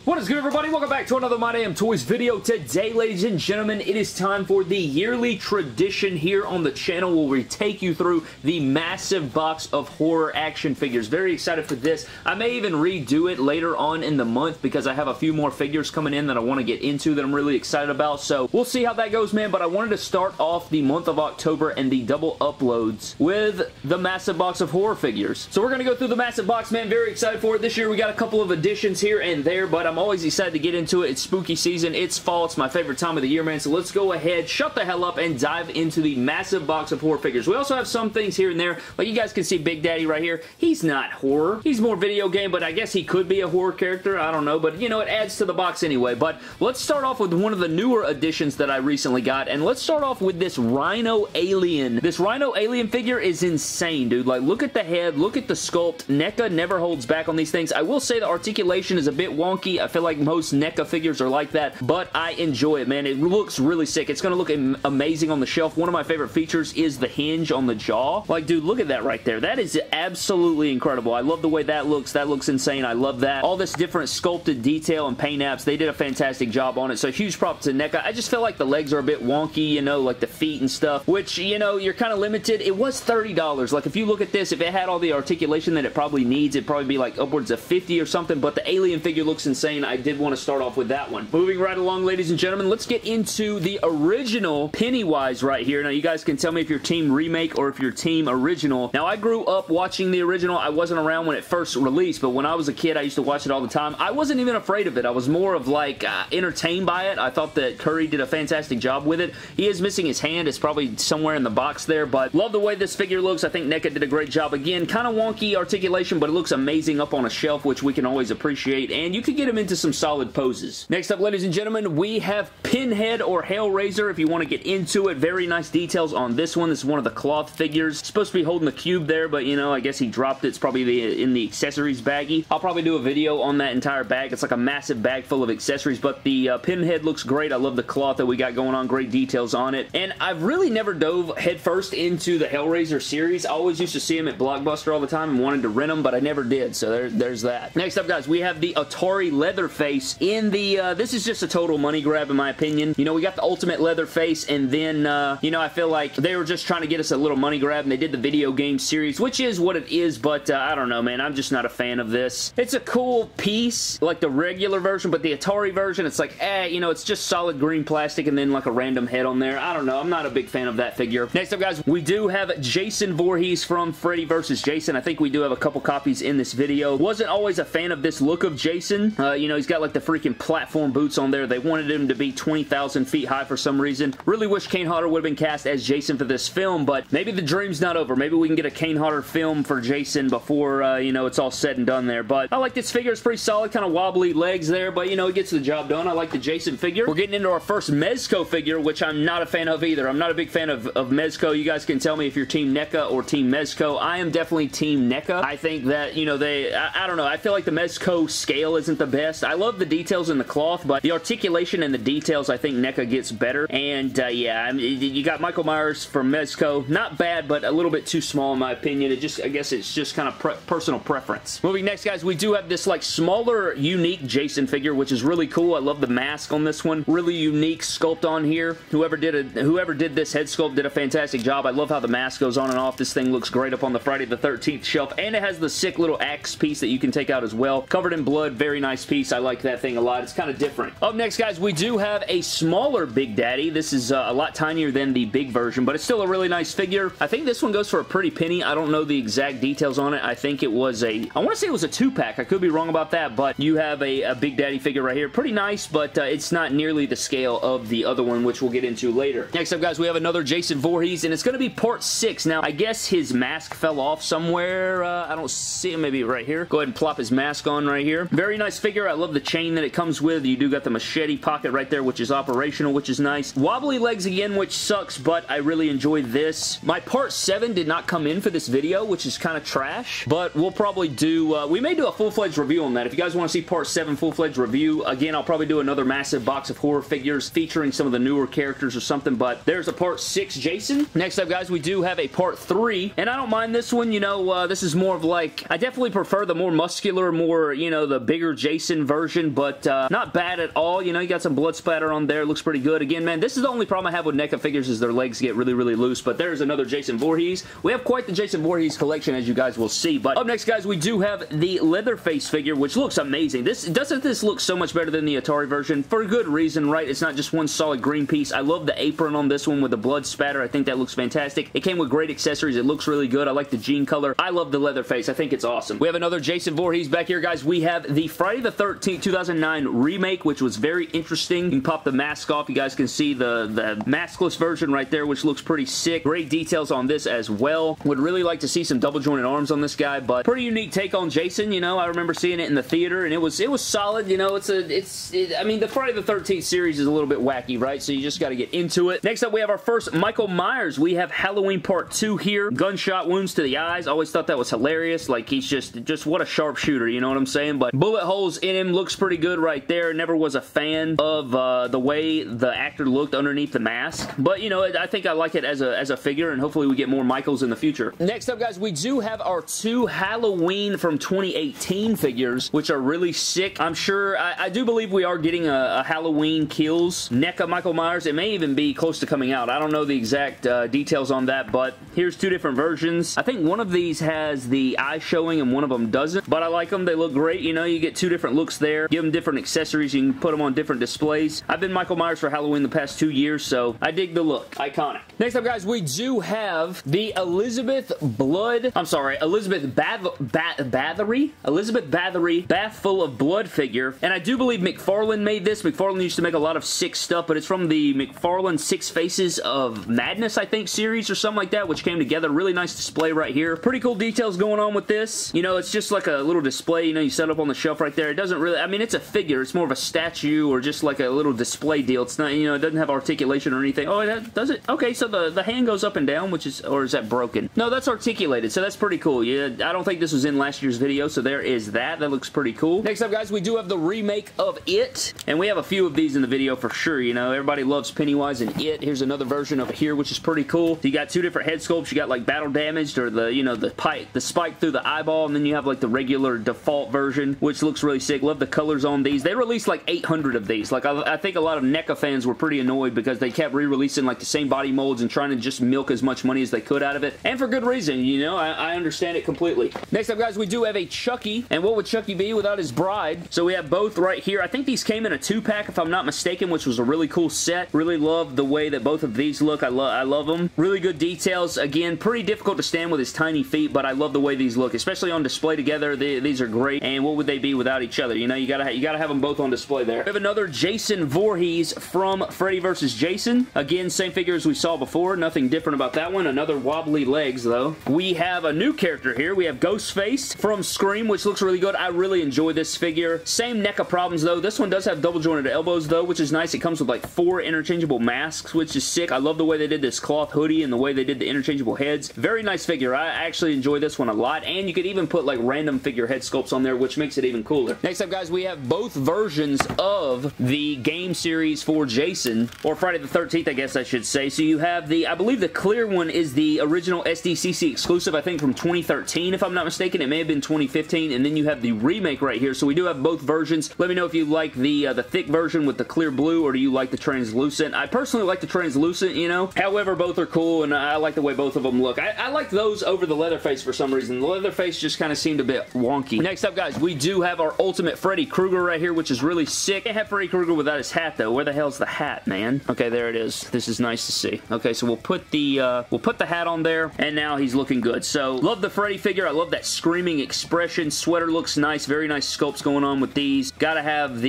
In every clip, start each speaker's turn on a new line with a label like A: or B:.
A: What is good, everybody? Welcome back to another My Damn Toys video. Today, ladies and gentlemen, it is time for the yearly tradition here on the channel where we take you through the massive box of horror action figures. Very excited for this. I may even redo it later on in the month because I have a few more figures coming in that I want to get into that I'm really excited about. So we'll see how that goes, man. But I wanted to start off the month of October and the double uploads with the massive box of horror figures. So we're going to go through the massive box, man. Very excited for it. This year we got a couple of additions here and there, but I'm always excited to get into it. It's spooky season. It's fall. It's my favorite time of the year, man. So let's go ahead, shut the hell up, and dive into the massive box of horror figures. We also have some things here and there. Like you guys can see Big Daddy right here. He's not horror. He's more video game, but I guess he could be a horror character. I don't know, but you know, it adds to the box anyway. But let's start off with one of the newer additions that I recently got, and let's start off with this Rhino Alien. This Rhino Alien figure is insane, dude. Like, look at the head. Look at the sculpt. NECA never holds back on these things. I will say the articulation is a bit wonky. I feel like most NECA figures are like that, but I enjoy it, man. It looks really sick. It's going to look amazing on the shelf. One of my favorite features is the hinge on the jaw. Like, dude, look at that right there. That is absolutely incredible. I love the way that looks. That looks insane. I love that. All this different sculpted detail and paint apps, they did a fantastic job on it, so huge props to NECA. I just feel like the legs are a bit wonky, you know, like the feet and stuff, which, you know, you're kind of limited. It was $30. Like, if you look at this, if it had all the articulation that it probably needs, it'd probably be like upwards of $50 or something, but the alien figure looks insane. I did want to start off with that one. Moving right along, ladies and gentlemen, let's get into the original Pennywise right here. Now, you guys can tell me if you're team remake or if you're team original. Now, I grew up watching the original. I wasn't around when it first released, but when I was a kid, I used to watch it all the time. I wasn't even afraid of it. I was more of like entertained by it. I thought that Curry did a fantastic job with it. He is missing his hand. It's probably somewhere in the box there, but love the way this figure looks. I think NECA did a great job. Again, kind of wonky articulation, but it looks amazing up on a shelf, which we can always appreciate, and you could get him into some solid poses. Next up, ladies and gentlemen, we have Pinhead or Hellraiser if you want to get into it. Very nice details on this one. This is one of the cloth figures. It's supposed to be holding the cube there, but you know, I guess he dropped it. It's probably in the accessories baggie. I'll probably do a video on that entire bag. It's like a massive bag full of accessories, but the Pinhead looks great. I love the cloth that we got going on. Great details on it, and I've really never dove headfirst into the Hellraiser series. I always used to see him at Blockbuster all the time and wanted to rent them, but I never did, so there's that. Next up, guys, we have the Atari Leatherface in the, this is just a total money grab in my opinion. You know, we got the Ultimate Leatherface, and then, you know, I feel like they were just trying to get us a little money grab, and they did the video game series, which is what it is, but I don't know, man. I'm just not a fan of this. It's a cool piece, like the regular version, but the Atari version, it's like, you know, it's just solid green plastic and then like a random head on there. I don't know. I'm not a big fan of that figure. Next up, guys, we do have Jason Voorhees from Freddy vs. Jason. I think we do have a couple copies in this video. Wasn't always a fan of this look of Jason. You know, he's got like the freaking platform boots on there. They wanted him to be 20,000 feet high for some reason. Really wish Kane Hodder would have been cast as Jason for this film, but maybe the dream's not over. Maybe we can get a Kane Hodder film for Jason before, you know, it's all said and done there. But I like this figure. It's pretty solid. Kind of wobbly legs there, but, you know, it gets the job done. I like the Jason figure. We're getting into our first Mezco figure, which I'm not a fan of either. I'm not a big fan of Mezco. You guys can tell me if you're Team NECA or Team Mezco. I am definitely Team NECA. I think that, you know, I don't know. I feel like the Mezco scale isn't the best. I love the details in the cloth, but the articulation and the details, I think NECA gets better. And, yeah, I mean, you got Michael Myers from Mezco. Not bad, but a little bit too small in my opinion. It just, I guess it's just kind of personal preference. Moving next, guys, we do have this, like, smaller, unique Jason figure, which is really cool. I love the mask on this one. Really unique sculpt on here. Whoever did this head sculpt did a fantastic job. I love how the mask goes on and off. This thing looks great up on the Friday the 13th shelf, and it has the sick little axe piece that you can take out as well. Covered in blood. Very nice piece. I like that thing a lot. It's kind of different. Up next, guys, we do have a smaller Big Daddy. This is a lot tinier than the big version, but it's still a really nice figure. I think this one goes for a pretty penny. I don't know the exact details on it. I think it was I want to say it was a 2-pack. I could be wrong about that, but you have a Big Daddy figure right here. Pretty nice, but it's not nearly the scale of the other one, which we'll get into later. Next up, guys, we have another Jason Voorhees, and it's going to be part 6. Now, I guess his mask fell off somewhere. I don't see it. Maybe right here. Go ahead and plop his mask on right here. Very nice figure. I love the chain that it comes with. You do got the machete pocket right there, which is operational, which is nice. Wobbly legs again, which sucks, but I really enjoy this. My part 7 did not come in for this video, which is kind of trash, but we'll probably do, we may do a full-fledged review on that. If you guys want to see part 7 full-fledged review, again, I'll probably do another massive box of horror figures featuring some of the newer characters or something, but there's a part 6 Jason. Next up, guys, we do have a part 3, and I don't mind this one. You know, this is more of like, I definitely prefer the more muscular, more, you know, the bigger Jason Jason version, but not bad at all. You know, you got some blood splatter on there. Looks pretty good. Again, man, this is the only problem I have with NECA figures is their legs get really, really loose, but there's another Jason Voorhees. We have quite the Jason Voorhees collection, as you guys will see, but up next, guys, we do have the Leatherface figure, which looks amazing. Doesn't this look so much better than the Atari version? For a good reason, right? It's not just one solid green piece. I love the apron on this one with the blood spatter. I think that looks fantastic. It came with great accessories. It looks really good. I like the jean color. I love the Leatherface. I think it's awesome. We have another Jason Voorhees back here, guys. We have the Friday the 13th 2009 remake, which was very interesting. You can pop the mask off. You guys can see the maskless version right there, which looks pretty sick. Great details on this as well. Would really like to see some double jointed arms on this guy, but pretty unique take on Jason. You know, I remember seeing it in the theater, and it was solid. You know, I mean, the Friday the 13th series is a little bit wacky, right? So you just got to get into it. Next up, we have our first Michael Myers. We have Halloween Part 2 here. Gunshot wounds to the eyes. Always thought that was hilarious. Like, he's just what a sharpshooter, you know what I'm saying? But bullet holes in him looks pretty good right there. Never was a fan of the way the actor looked underneath the mask. But, you know, I think I like it as a figure, and hopefully we get more Michaels in the future. Next up, guys, we do have our 2 Halloween from 2018 figures, which are really sick. I'm sure, I do believe we are getting a Halloween Kills NECA Michael Myers. It may even be close to coming out. I don't know the exact details on that, but here's 2 different versions. I think one of these has the eye showing and one of them doesn't, but I like them. They look great. You know, you get 2 different looks there. Give them different accessories. You can put them on different displays. I've been Michael Myers for Halloween the past 2 years, so I dig the look. Iconic. Next up, guys, we do have the Elizabeth Bathory Bath Full of Blood figure, and I do believe McFarlane made this. McFarlane used to make a lot of sick stuff, but it's from the McFarlane Six Faces of Madness, I think, series or something like that, which came together. Really nice display right here. Pretty cool details going on with this. You know, it's just like a little display, you know, you set up on the shelf right there. It doesn't really, I mean, it's a figure. It's more of a statue or just like a little display deal. It's not, you know, it doesn't have articulation or anything. Oh, that does it? Okay, so the hand goes up and down, which is, or is that broken? No, that's articulated, so that's pretty cool. Yeah, I don't think this was in last year's video, so there is that. That looks pretty cool. Next up, guys, we do have the remake of It, and we have a few of these in the video for sure. You know, everybody loves Pennywise and It. Here's another version of it here, which is pretty cool. So you got 2 different head sculpts. You got like battle damaged, or the, you know, the spike through the eyeball, and then you have like the regular default version, which looks really sick. Love the colors on these. They released like 800 of these. Like, I think a lot of NECA fans were pretty annoyed because they kept re-releasing like the same body molds and trying to just milk as much money as they could out of it, and for good reason. You know, I understand it completely. Next up, guys, we do have a Chucky, and what would Chucky be without his bride? So we have both right here. I think these came in a 2-pack, if I'm not mistaken, which was a really cool set. Really love the way that both of these look. I love them. Really good details. Again, pretty difficult to stand with his tiny feet, but I love the way these look, especially on display together. These are great, and what would they be without each other? You know, you gotta have them both on display there. We have another Jason Voorhees from Freddy vs. Jason. Again, same figure as we saw before. Nothing different about that one. Another wobbly legs, though. We have a new character here. We have Ghostface from Scream, which looks really good. I really enjoy this figure. Same NECA problems, though. This one does have double jointed elbows, though, which is nice. It comes with like 4 interchangeable masks, which is sick. I love the way they did this cloth hoodie and the way they did the interchangeable heads. Very nice figure. I actually enjoy this one a lot, and you could even put like random figure head sculpts on there, which makes it even cooler. Next up, guys, we have both versions of the game series for Jason, or Friday the 13th, I guess I should say. So you have the, I believe the clear one is the original SDCC exclusive, I think from 2013, if I'm not mistaken. It may have been 2015, and then you have the remake right here. So we do have both versions. Let me know if you like the thick version with the clear blue, or do you like the translucent? I personally like the translucent, you know. However, both are cool, and I like the way both of them look. I like those over the Leatherface for some reason. The Leatherface just kind of seemed a bit wonky. Next up, guys, we do have our Ultimate Freddy Krueger right here, which is really sick. Can't have Freddy Krueger without his hat, though. Where the hell's the hat, man? Okay, there it is. This is nice to see. Okay, so we'll put the hat on there, and now he's looking good. So, love the Freddy figure. I love that screaming expression. Sweater looks nice. Very nice sculpts going on with these. Gotta have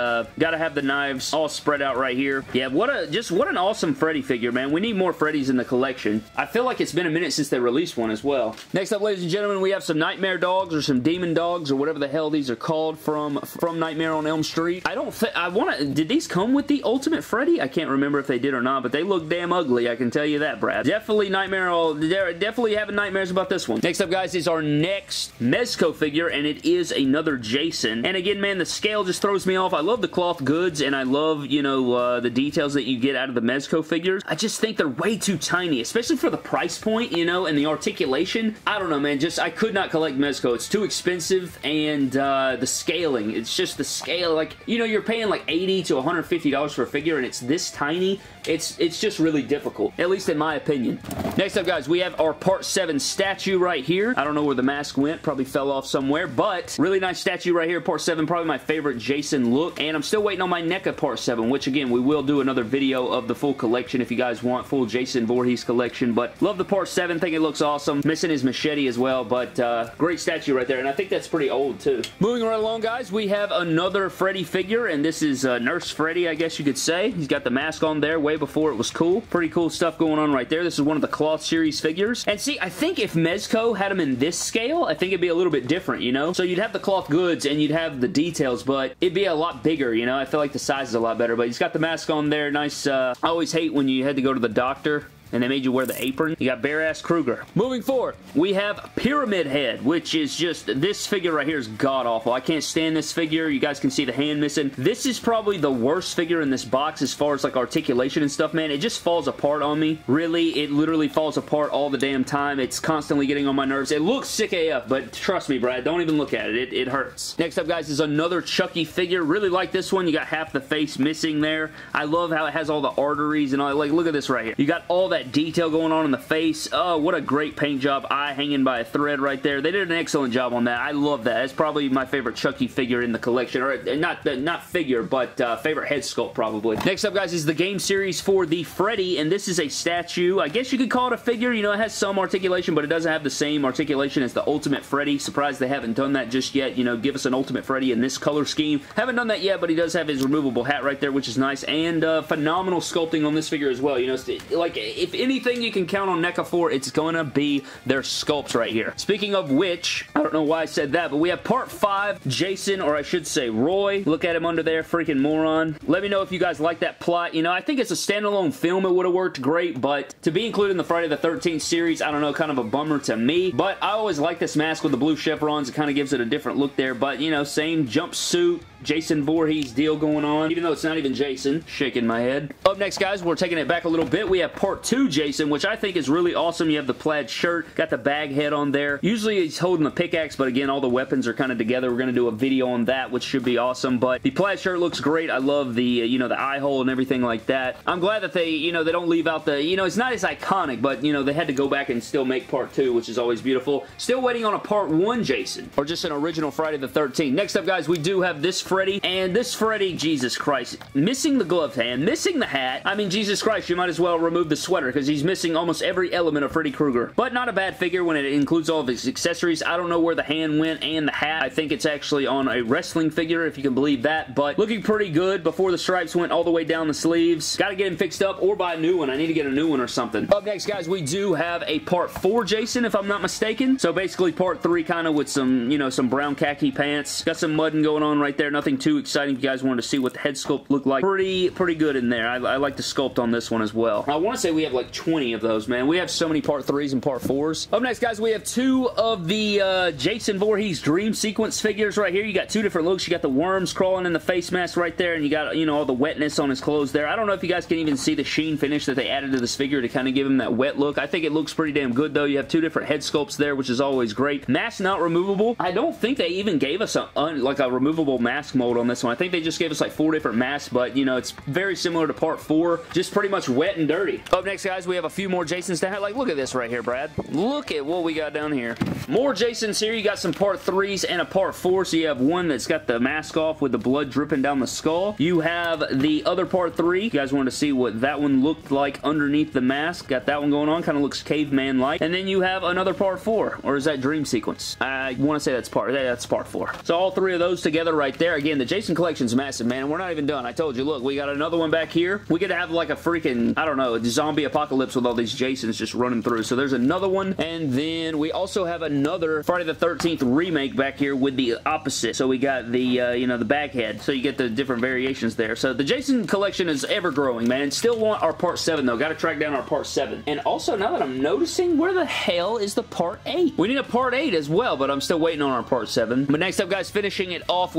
A: the knives all spread out right here. Yeah, what an awesome Freddy figure, man. We need more Freddys in the collection. I feel like it's been a minute since they released one as well. Next up, ladies and gentlemen, we have some Nightmare Dogs, or some Demon Dogs, or whatever the hell these are called from Nightmare on Elm Street. Did these come with the Ultimate Freddy? I can't remember if they did or not, but they look damn ugly, I can tell you that, Brad. Definitely definitely having nightmares about this one. Next up, guys, is our next Mezco figure, and it is another Jason. And again, man, the scale just throws me off. I love the cloth goods, and I love, you know, the details that you get out of the Mezco figures. I just think they're way too tiny, especially for the price point, you know, and the articulation. I don't know, man. I could not collect Mezco. It's too expensive, and the scale scaling. It's just the scale, like, you know, you're paying like $80 to $150 for a figure and it's this tiny. It's just really difficult, at least in my opinion. Next up, guys, we have our Part 7 statue right here. I don't know where the mask went, probably fell off somewhere, but really nice statue right here, Part 7, probably my favorite Jason look, and I'm still waiting on my NECA Part 7, which again, we will do another video of the full collection if you guys want, full Jason Voorhees collection, but love the Part 7, think it looks awesome. Missing his machete as well, but great statue right there, and I think that's pretty old too. Moving right along, guys, we have another Freddy figure, and this is Nurse Freddy, I guess you could say. He's got the mask on there way before it was cool. Pretty cool stuff going on right there. This is one of the cloth series figures, and see, I think if Mezco had him in this scale, I think it'd be a little bit different, you know? So you'd have the cloth goods and you'd have the details, but it'd be a lot bigger, you know? I feel like the size is a lot better, but he's got the mask on there. Nice, I always hate when you had to go to the doctor and they made you wear the apron. You got Bare-Ass Kruger. Moving forward, we have Pyramid Head, which is just, this figure right here is god-awful. I can't stand this figure. You guys can see the hand missing. This is probably the worst figure in this box as far as like articulation and stuff, man. It just falls apart on me. Really, it literally falls apart all the damn time. It's constantly getting on my nerves. It looks sick AF, but trust me, Brad, don't even look at it. It hurts. Next up, guys, is another Chucky figure. Really like this one. You got half the face missing there. I love how it has all the arteries and all. Like, look at this right here. You got all that detail going on in the face. Oh, what a great paint job. Eye hanging by a thread right there. They did an excellent job on that. I love that. That's probably my favorite Chucky figure in the collection. Or not figure, but favorite head sculpt probably. Next up, guys, is the game series for the Freddy, and this is a statue. I guess you could call it a figure. You know, it has some articulation, but it doesn't have the same articulation as the Ultimate Freddy. Surprised they haven't done that just yet. You know, give us an Ultimate Freddy in this color scheme. Haven't done that yet, but he does have his removable hat right there, which is nice, and phenomenal sculpting on this figure as well. You know, like, if anything you can count on NECA for, it's gonna be their sculpts right here. Speaking of which, I don't know why I said that, but we have Part 5, Jason, or I should say Roy. Look at him under there, freaking moron. Let me know if you guys like that plot. You know, I think it's a standalone film. It would have worked great, but to be included in the Friday the 13th series, I don't know, kind of a bummer to me, but I always like this mask with the blue chevrons. It kind of gives it a different look there, but, you know, same jumpsuit, Jason Voorhees deal going on, even though it's not even Jason. Shaking my head. Up next, guys, we're taking it back a little bit. We have Part 2 Jason, which I think is really awesome. You have the plaid shirt, got the bag head on there. Usually he's holding the pickaxe, but again, all the weapons are kind of together. We're going to do a video on that, which should be awesome, but the plaid shirt looks great. I love the, you know, the eye hole and everything like that. I'm glad that they, you know, they don't leave out the, you know, it's not as iconic, but, you know, they had to go back and still make Part 2, which is always beautiful. Still waiting on a Part 1 Jason, or just an original Friday the 13th. Next up, guys, we do have this Freddy, and this Freddy, Jesus Christ, missing the gloved hand, missing the hat. I mean, Jesus Christ, you might as well remove the sweater because he's missing almost every element of Freddy Krueger. But not a bad figure when it includes all of his accessories. I don't know where the hand went and the hat. I think it's actually on a wrestling figure, if you can believe that, but looking pretty good before the stripes went all the way down the sleeves. Got to get him fixed up or buy a new one. I need to get a new one or something. Up next, guys, we do have a Part 4 Jason, if I'm not mistaken. So basically Part 3 kind of with some, you know, some brown khaki pants. Got some mudding going on right there. Nothing too exciting. If you guys wanted to see what the head sculpt looked like, pretty good in there. I like the sculpt on this one as well. I want to say we have like 20 of those, man. We have so many Part 3s and Part 4s. Up next, guys, we have two of the Jason Voorhees Dream Sequence figures right here. You got two different looks. You got the worms crawling in the face mask right there, and you got, you know, all the wetness on his clothes there. I don't know if you guys can even see the sheen finish that they added to this figure to kind of give him that wet look. I think it looks pretty damn good, though. You have two different head sculpts there, which is always great. Mask not removable. I don't think they even gave us like a removable mask mold on this one. I think they just gave us like 4 different masks, but, you know, it's very similar to Part 4. Just pretty much wet and dirty. Up next, guys, we have a few more Jasons to have. Like, look at this right here, Brad. Look at what we got down here. More Jasons here. You got some Part 3s and a Part 4, so you have one that's got the mask off with the blood dripping down the skull. You have the other Part 3. You guys want to see what that one looked like underneath the mask. Got that one going on. Kind of looks caveman-like. And then you have another Part 4, or is that Dream Sequence? I want to say that's Part 4. So all 3 of those together right there. Again, the Jason collection's massive, man. We're not even done. I told you, look, we got another one back here. We could have like a freaking, I don't know, a zombie apocalypse with all these Jasons just running through. So there's another one. And then we also have another Friday the 13th remake back here with the opposite. So we got the, you know, the bag head. So you get the different variations there. So the Jason collection is ever growing, man. Still want our Part 7 though. Got to track down our Part 7. And also, now that I'm noticing, where the hell is the Part 8? We need a Part 8 as well, but I'm still waiting on our Part 7. But next up, guys, finishing it off with our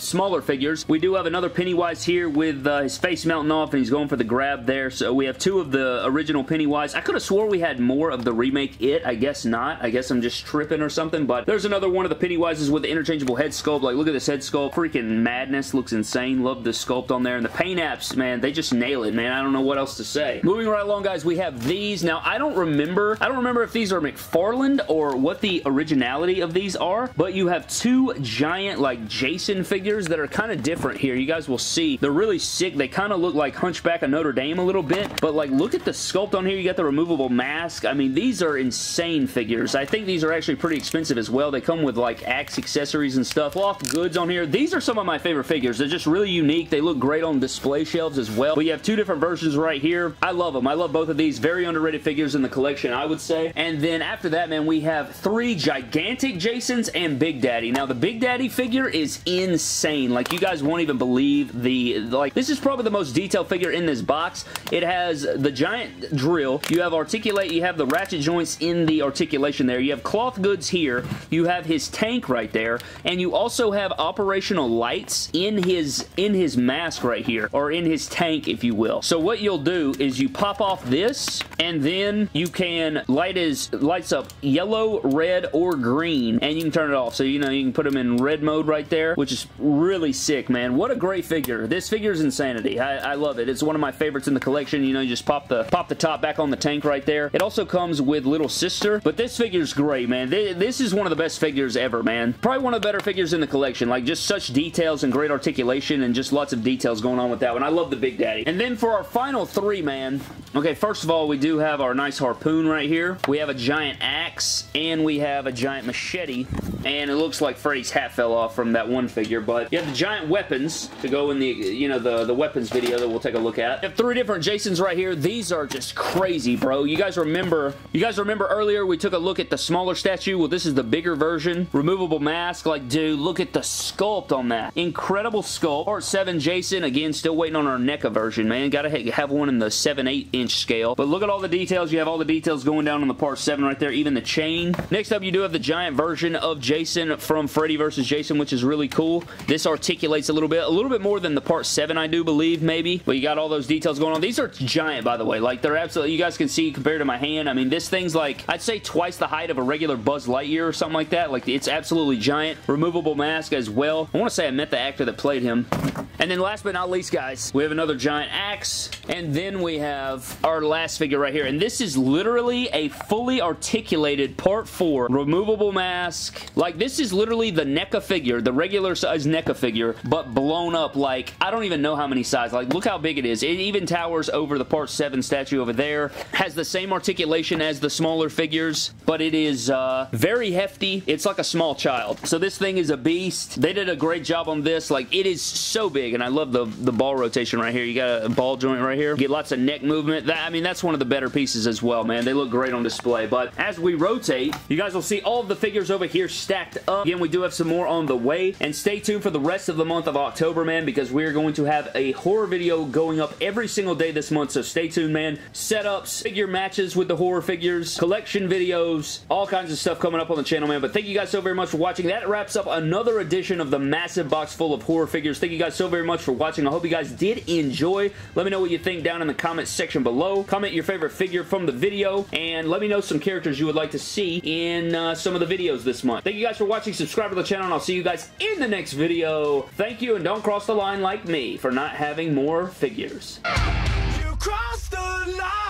A: smaller figures, we do have another Pennywise here with his face melting off, and he's going for the grab there. So we have 2 of the original Pennywise. I could have swore we had more of the remake It. I guess not. I guess I'm just tripping or something, but there's another one of the Pennywises with the interchangeable head sculpt. Like, look at this head sculpt. Freaking madness. Looks insane. Love the sculpt on there. And the paint apps, man, they just nail it, man. I don't know what else to say. Moving right along, guys, we have these. Now, I don't remember if these are McFarlane or what the originality of these are, but you have 2 giant, like, Jason figures that are kind of different here. You guys will see. They're really sick. They kind of look like Hunchback of Notre Dame a little bit, but, like, look at the sculpt on here. You got the removable mask. I mean, these are insane figures. I think these are actually pretty expensive as well. They come with, like, axe accessories and stuff. Cloth goods on here. These are some of my favorite figures. They're just really unique. They look great on display shelves as well. But you have 2 different versions right here. I love them. I love both of these. Very underrated figures in the collection, I would say. And then after that, man, we have 3 gigantic Jasons and Big Daddy. Now, the Big Daddy figure is insane. Like, you guys won't even believe this is probably the most detailed figure in this box. It has the giant drill. You have articulate. You have the ratchet joints in the articulation there. You have cloth goods here. You have his tank right there. And you also have operational lights in his mask right here, or in his tank, if you will. So what you'll do is you pop off this, and then you can lights up yellow, red, or green, and you can turn it off. So, you know, you can put them in red mode right there, which is really sick, man. What a great figure. This figure is insanity. I love it. It's one of my favorites in the collection. You know, you just pop the top back on the tank right there. It also comes with Little Sister, but this figure's great, man. This is one of the best figures ever, man. Probably one of the better figures in the collection. Like, just such details and great articulation and just lots of details going on with that one. I love the Big Daddy. And then for our final 3, man, okay, first of all, we do have our nice harpoon right here. We have a giant axe, and we have a giant machete, and it looks like Freddy's hat fell off from that one figure, but you have the giant weapons to go in the, you know, the weapons video that we'll take a look at. You have 3 different Jasons right here. These are just crazy, bro. You guys remember earlier we took a look at the smaller statue? Well, this is the bigger version. Removable mask. Like, dude, look at the sculpt on that. Incredible sculpt. Part 7 Jason. Again, still waiting on our NECA version, man. Gotta have one in the 7/8 inch scale. But look at all the details. You have all the details going down on the Part 7 right there. Even the chain. Next up, you do have the giant version of Jason from Freddy vs. Jason, which is really cool. This articulates a little bit more than the Part 7, I do believe, maybe. But you got all those details going on. These are giant, by the way. Like, they're absolutely, you guys can see compared to my hand. I mean, this thing's like, I'd say twice the height of a regular Buzz Lightyear or something like that. Like, it's absolutely giant. Removable mask as well. I want to say I met the actor that played him. And then last but not least, guys, we have another giant axe. And then we have our last figure right here. And this is literally a fully articulated Part 4 removable mask. Like, this is literally the NECA figure, the regular size NECA figure, but blown up like, I don't even know how many sizes. Like, look how big it is. It even towers over the Part 7 statue over there. Has the same articulation as the smaller figures, but it is very hefty. It's like a small child. So this thing is a beast. They did a great job on this. Like, it is so big, and I love the ball rotation right here. You got a ball joint right here. You get lots of neck movement. I mean, that's one of the better pieces as well, man. They look great on display. But as we rotate, you guys will see all of the figures over here stacked up. Again, we do have some more on the way. And stay tuned for the rest of the month of October, man, because we're going to have a horror video going up every single day this month. So stay tuned, man. Setups, figure matches with the horror figures, collection videos, all kinds of stuff coming up on the channel, man. But thank you guys so very much for watching. That wraps up another edition of the massive box full of horror figures. Thank you guys so very much for watching. I hope you guys did enjoy. Let me know what you think down in the comments section below. Comment your favorite figure from the video, and let me know some characters you would like to see in some of the videos this month. Thank you guys for watching. Subscribe to the channel, and I'll see you guys in the next video. Thank you, and don't cross the line like me for not having more figures.
B: You crossed the line.